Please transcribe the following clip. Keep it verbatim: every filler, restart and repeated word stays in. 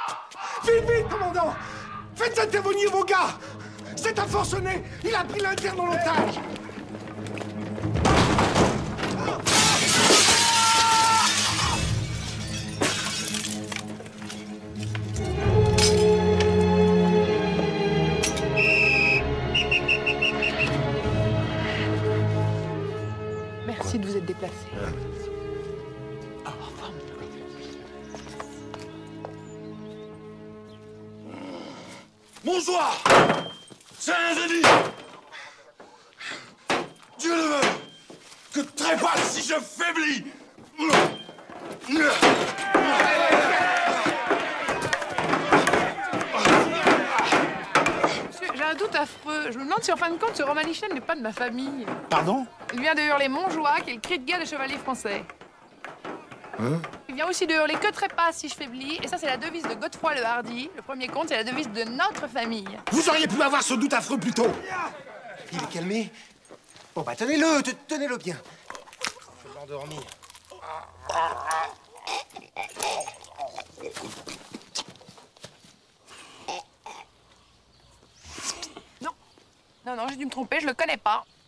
Vite, vite, commandant! Faites intervenir vos gars! C'est un forcené! Il a pris l'interne en otage! Merci de vous être déplacé. Bonsoir! C'est un jeudi! Dieu le veut que trépasse si je faiblis! Monsieur, j'ai un doute affreux. Je me demande si en fin de compte, ce Romanichen n'est pas de ma famille. Pardon? Il vient de hurler Montjoie, qui est le cri de guerre des chevaliers français. Hein? Il vient aussi de hurler que trépasse si je faiblis. Et ça, c'est la devise de Godefroy le Hardi. Le premier comte, c'est la devise de notre famille. Vous auriez pu avoir ce doute affreux plus tôt! Il est calmé. Bon, bah, tenez-le, te- tenez-le bien. Je vais l'endormir. Non. Non, non, j'ai dû me tromper, je le connais pas.